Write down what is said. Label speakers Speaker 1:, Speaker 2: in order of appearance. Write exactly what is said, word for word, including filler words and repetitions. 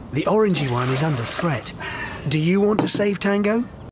Speaker 1: The orangey one is under threat. Do you want to save Tango?